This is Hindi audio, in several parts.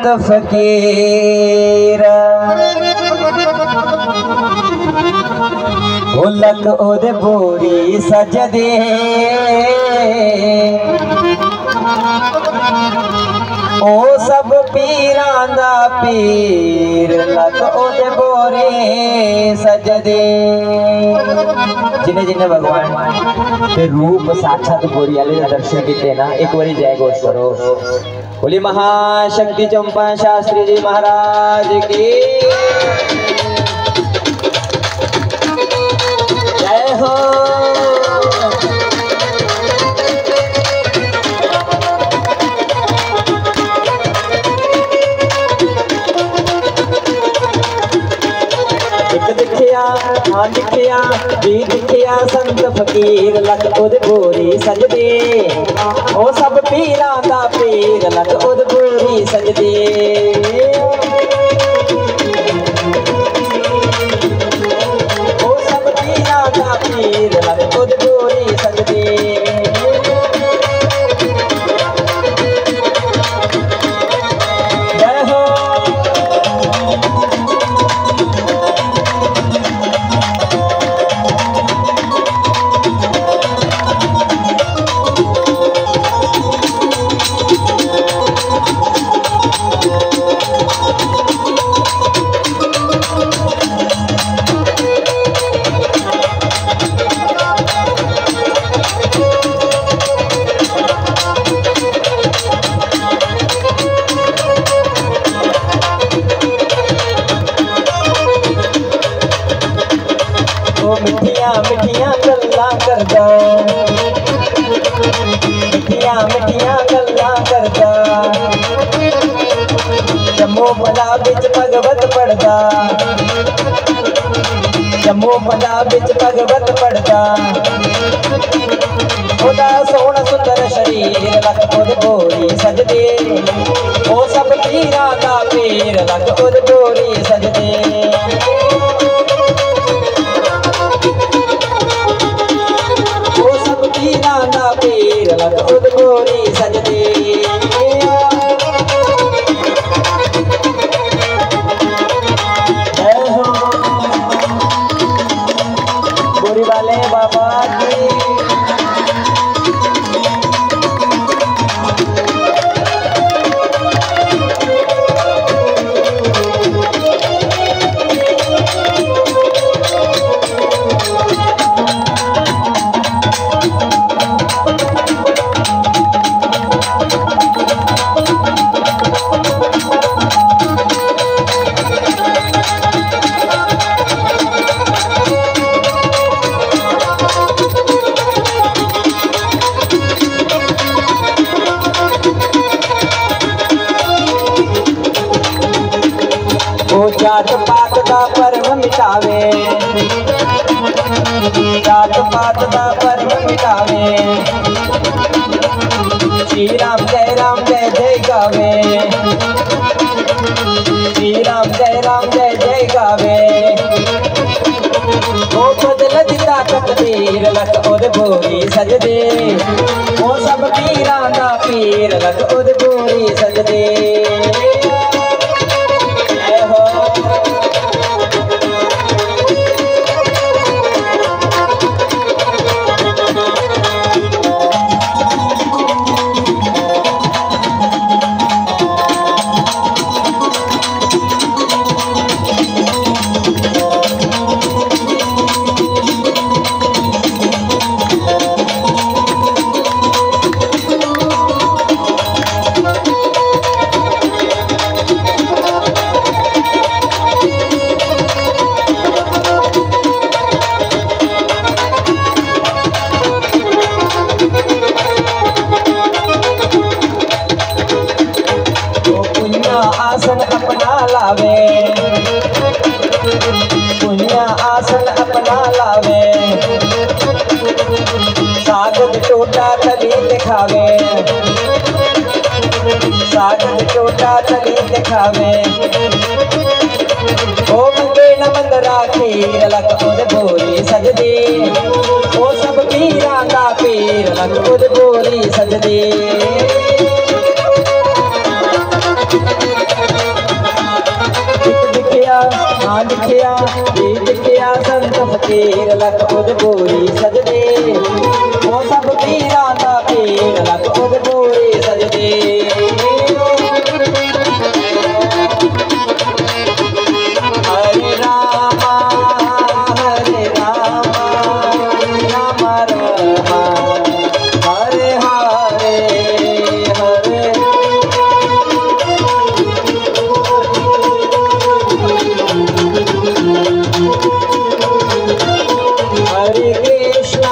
फकीर लक ओदे बोरी सजदे ओ सब पीरां दा पीर लक ओदे बोरे सजदे। जिन्हें जिन्हें भगवान के रूप साक्षात बोरी वाले दर्शन किए ना एक बारी जय घोष करो। बोली महाशक्ति चंपा शास्त्री जी महाराज की जय हो। हाँ दिखिया भी दिखिया संत फकीर लक ओदे बोरी सजदे ओ सब पीरां दा पीर लक ओदे बोरी सजदे। ओ सब पीरां दा पीर लक ओदे बोरी सजदे। जय हो। मिठिया मिठिया गल्लां करदा मिठिया मिठिया गल्लां करदा जम्मू पंजाब विच भगवत पढ़दा जम्मू पंजाब विच भगवत पढ़दा ओदा सोहना सुंदर शरीर लक ओदे बोरी सजदे ओ सब पीरां दा पीर लक ओदे बोरी सजदे। पीर लक ओदे बोरी सजदे। जय हो बोरी वाले बाबा की। जात पात दा परम मिटावे जात पात दा परम मिटावे श्री राम जय जय गावे श्री राम जय जय गावे। ओ बदल दिता तकदीर लक ओदे बोरी सजदे ओ सब पीरां दा पीर लक ओदे बोरी सजदे। आसन अपना लावे पुण्य आसन अपना लावे सागत टोटा तली दिखावे सागत टोटा तली दिखावे। ओ मंगे न मंदरा खीर लक ओदे बोरी सजदे ओ सब पीरां दा पीर लक ओदे बोरी सजदे। लिखिया गीत किया संत फकीर लख उद पूरी सजदे ओ सब पीरां दा पीर लख उद पूरी सजदे हरे रामा राम रामा हरे हरे हरे हरे कृष्णा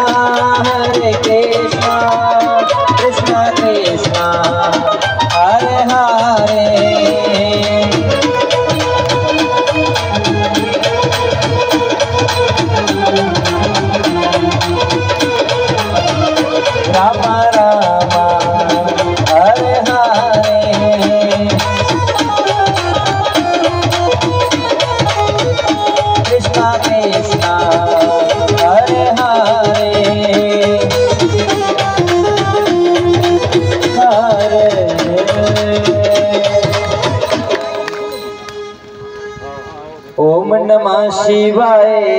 कृष्णा कृष्णा हरे हरे रामा रामा हरे हरे कृष्णा कृष्णा हरे हरे ओम नमः शिवाय।